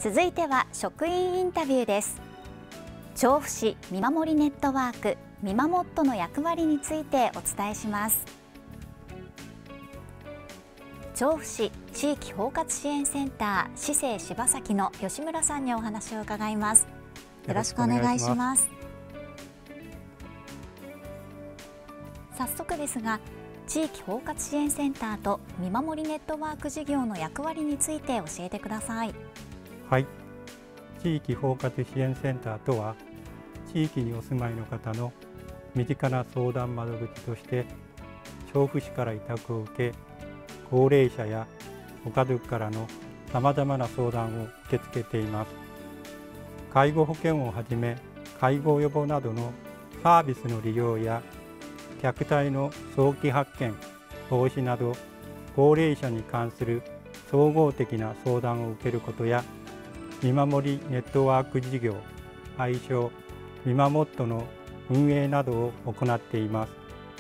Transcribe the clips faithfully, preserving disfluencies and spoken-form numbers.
続いては職員インタビューです。調布市見守りネットワークみまもっとの役割についてお伝えします。調布市地域包括支援センター市政柴崎の吉村さんにお話を伺います。よろしくお願いします。早速ですが、地域包括支援センターと見守りネットワーク事業の役割について教えてください。 はい、地域包括支援センターとは、地域にお住まいの方の身近な相談窓口として調布市から委託を受け、高齢者やご家族からのさまざまな相談を受け付けています。介護保険をはじめ介護予防などのサービスの利用や虐待の早期発見・防止など高齢者に関する総合的な相談を受けることや、見守りネットワーク事業、愛称みまもっとの運営などを行っています。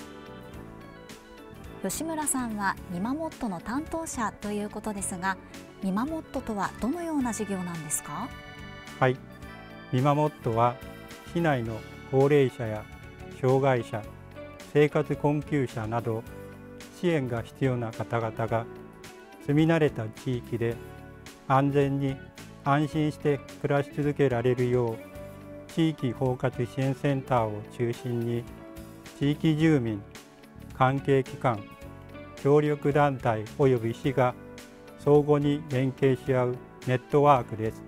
吉村さんはみまもっとの担当者ということですが、みまもっととはどのような事業なんですか？ はい、みまもっとは市内の高齢者や障害者、生活困窮者など支援が必要な方々が住み慣れた地域で安全に安心して暮らし続けられるよう、地域包括支援センターを中心に地域住民、関係機関、協力団体および市が相互に連携し合うネットワークです。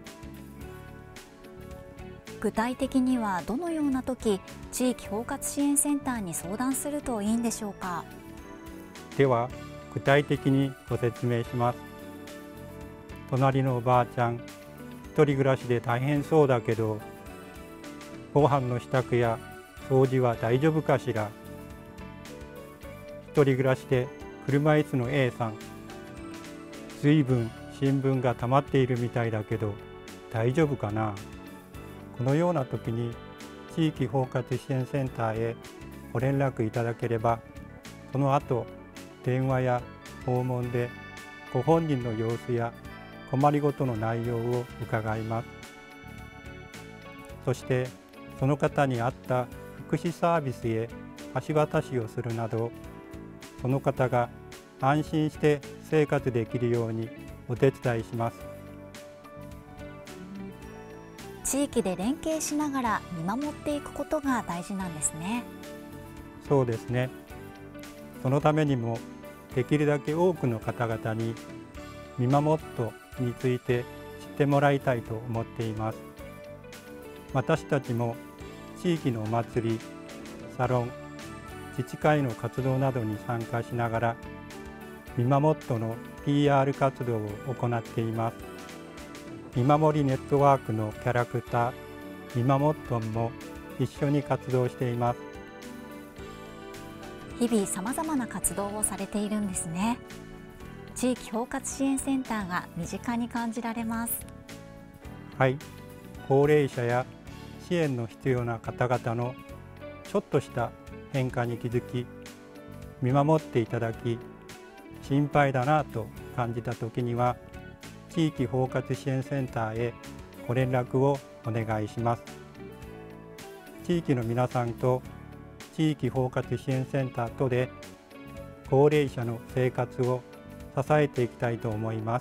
具体的にはどのような時、地域包括支援センターに相談するといいんでしょうか？ では具体的にご説明します。隣のおばあちゃん、一人暮らしで大変そうだけど、ご飯の支度や掃除は大丈夫かしら。一人暮らしで車椅子の A さん、ずいぶん新聞が溜まっているみたいだけど大丈夫かな。このような時に地域包括支援センターへご連絡いただければ、その後電話や訪問でご本人の様子や困りごとの内容を伺います。そしてその方に合った福祉サービスへ橋渡しをするなど、その方が安心して生活できるようにお手伝いします。 地域で連携しながら見守っていくことが大事なんですね。 そうですね。そのためにもできるだけ多くの方々にみまもっとについて知ってもらいたいと思っています。私たちも地域のお祭り、サロン、自治会の活動などに参加しながらみまもっとの ピーアール 活動を行っています。見守りネットワークのキャラクターみまもっとんも一緒に活動しています。 日々さまざまな活動をされているんですね。地域包括支援センターが身近に感じられます。 はい、高齢者や支援の必要な方々のちょっとした変化に気づき、見守っていただき、心配だなと感じたときには地域包括支援センターへご連絡をお願いします。地域の皆さんと地域包括支援センターとで高齢者の生活を支えていきたいと思います。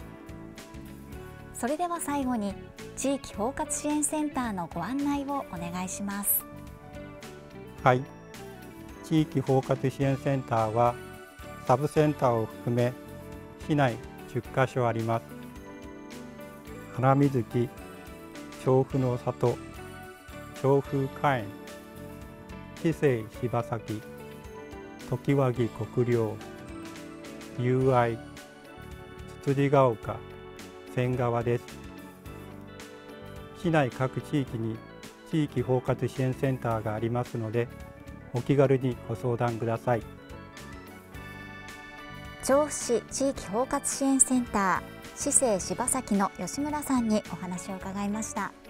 それでは最後に地域包括支援センターのご案内をお願いします。 はい、地域包括支援センターはサブセンターを含め市内じゅっかしょあります。花水木、調布の里、調布花園、市政柴崎、常盤木国領、友愛、つつじが丘、仙川です。市内各地域に地域包括支援センターがありますので、お気軽にご相談ください。 調布市地域包括支援センター市政柴崎の吉村さんにお話を伺いました。